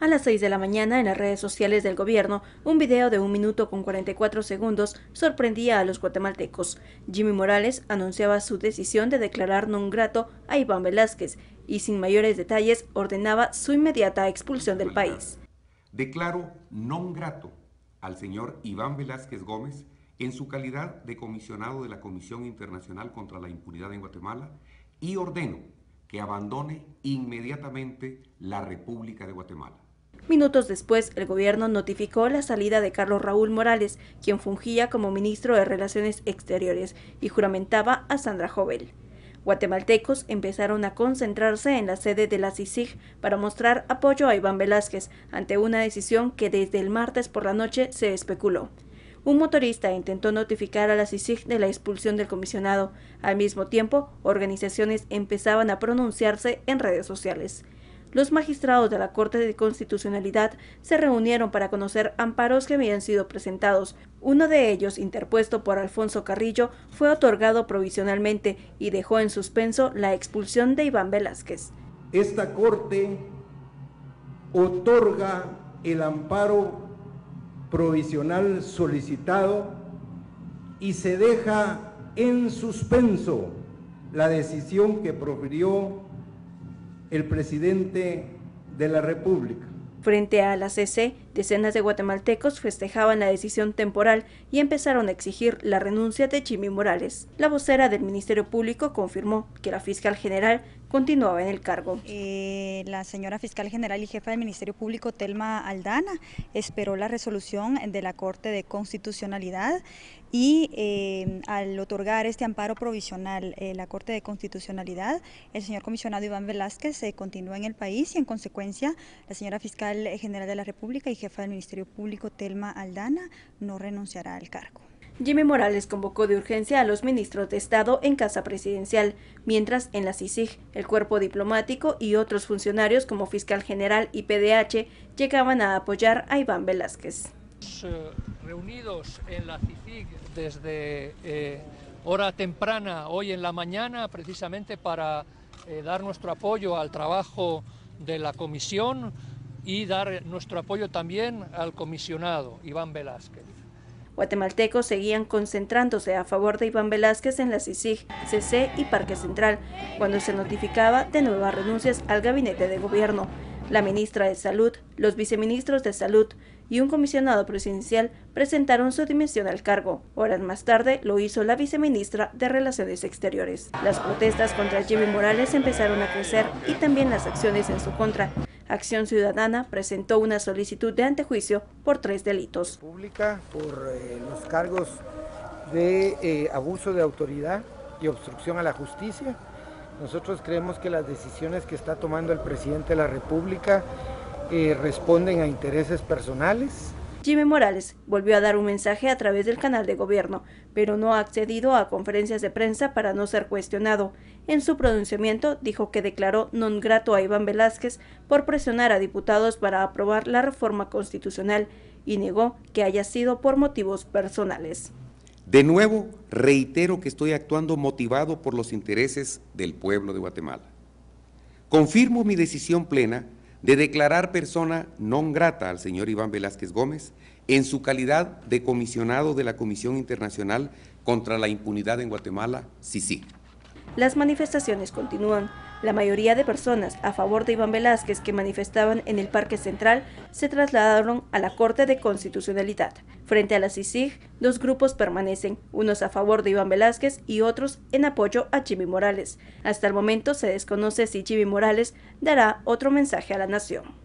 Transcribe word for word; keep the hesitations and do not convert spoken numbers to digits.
A las seis de la mañana, en las redes sociales del gobierno, un video de un minuto con cuarenta y cuatro segundos sorprendía a los guatemaltecos. Jimmy Morales anunciaba su decisión de declarar non grato a Iván Velásquez y, sin mayores detalles, ordenaba su inmediata expulsión del país. Declaro non grato al señor Iván Velásquez Gómez en su calidad de comisionado de la Comisión Internacional contra la Impunidad en Guatemala y ordeno que abandone inmediatamente la República de Guatemala. Minutos después, el gobierno notificó la salida de Carlos Raúl Morales, quien fungía como ministro de Relaciones Exteriores, y juramentaba a Sandra Jovel. Guatemaltecos empezaron a concentrarse en la sede de la C I C I G para mostrar apoyo a Iván Velásquez ante una decisión que desde el martes por la noche se especuló. Un motorista intentó notificar a la C I C I G de la expulsión del comisionado. Al mismo tiempo, organizaciones empezaban a pronunciarse en redes sociales. Los magistrados de la Corte de Constitucionalidad se reunieron para conocer amparos que habían sido presentados. Uno de ellos, interpuesto por Alfonso Carrillo, fue otorgado provisionalmente y dejó en suspenso la expulsión de Iván Velásquez. Esta Corte otorga el amparo provisional solicitado y se deja en suspenso la decisión que profirió el presidente de la República. Frente a la C C, decenas de guatemaltecos festejaban la decisión temporal y empezaron a exigir la renuncia de Jimmy Morales. La vocera del Ministerio Público confirmó que la fiscal general continuaba en el cargo. Eh, la señora fiscal general y jefa del Ministerio Público, Telma Aldana, esperó la resolución de la Corte de Constitucionalidad y eh, al otorgar este amparo provisional eh, la Corte de Constitucionalidad, el señor comisionado Iván Velásquez se eh, continúa en el país y en consecuencia la señora fiscal general de la República y jefa del Ministerio Público, Telma Aldana, no renunciará al cargo. Jimmy Morales convocó de urgencia a los ministros de Estado en casa presidencial, mientras en la C I C I G, el cuerpo diplomático y otros funcionarios como fiscal general y P D H llegaban a apoyar a Iván Velásquez. Reunidos en la C I C I G desde eh, hora temprana hoy en la mañana, precisamente para eh, dar nuestro apoyo al trabajo de la comisión y dar nuestro apoyo también al comisionado Iván Velásquez. Guatemaltecos seguían concentrándose a favor de Iván Velásquez en la C I C I G, C C y Parque Central, cuando se notificaba de nuevas renuncias al gabinete de gobierno. La ministra de Salud, los viceministros de Salud y un comisionado presidencial presentaron su dimisión al cargo. Horas más tarde lo hizo la viceministra de Relaciones Exteriores. Las protestas contra Jimmy Morales empezaron a crecer y también las acciones en su contra. Acción Ciudadana presentó una solicitud de antejuicio por tres delitos. Pública por eh, los cargos de eh, abuso de autoridad y obstrucción a la justicia. Nosotros creemos que las decisiones que está tomando el presidente de la República eh, responden a intereses personales. Jimmy Morales volvió a dar un mensaje a través del canal de gobierno, pero no ha accedido a conferencias de prensa para no ser cuestionado. En su pronunciamiento dijo que declaró non grato a Iván Velásquez por presionar a diputados para aprobar la reforma constitucional y negó que haya sido por motivos personales. De nuevo, reitero que estoy actuando motivado por los intereses del pueblo de Guatemala. Confirmo mi decisión plena de declarar persona non grata al señor Iván Velásquez Gómez en su calidad de comisionado de la Comisión Internacional contra la Impunidad en Guatemala, C I C I G. Las manifestaciones continúan. La mayoría de personas a favor de Iván Velásquez que manifestaban en el Parque Central se trasladaron a la Corte de Constitucionalidad. Frente a la C I C I G, dos grupos permanecen, unos a favor de Iván Velásquez y otros en apoyo a Jimmy Morales. Hasta el momento se desconoce si Jimmy Morales dará otro mensaje a la nación.